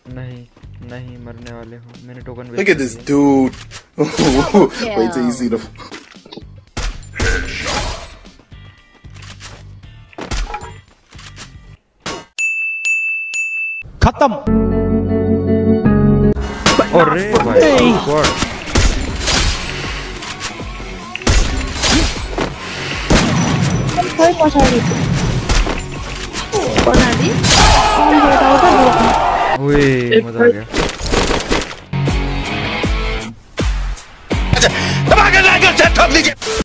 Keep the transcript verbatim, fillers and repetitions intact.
नहीं नहीं मरने वाले हो, मैंने token Look at this dude. Wait till you see the. खत्म। अरे भाई गॉड कोई पछाडी पछाडी ओए मजा आ गया। दबा के लाइक और शेयर ठोक लीजिए।